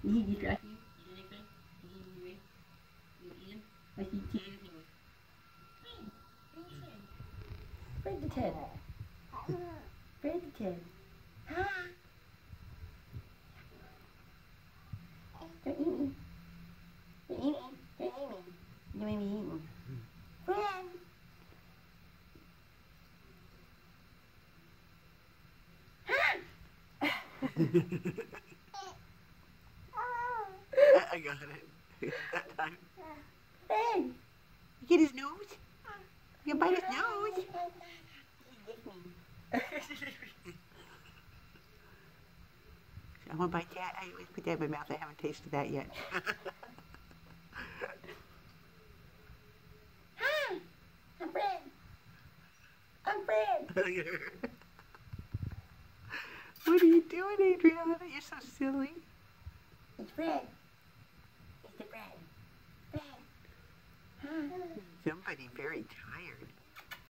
Did he distract you? You did anything? Did he move you away? You eat him? Like he can't do anything with. Fred the Ted. Fred the Ted. Don't eat me. Don't eat me. Don't eat me. You made me eat me. Fred. I got it. That time. Fred. You get his nose? You bite his nose? I want to bite that. I always put that in my mouth. I haven't tasted that yet. Hi. I'm Fred. I'm Fred. What are you doing, Adriana? You're so silly. It's Fred. It's the Fred. Fred. Huh? Somebody very tired.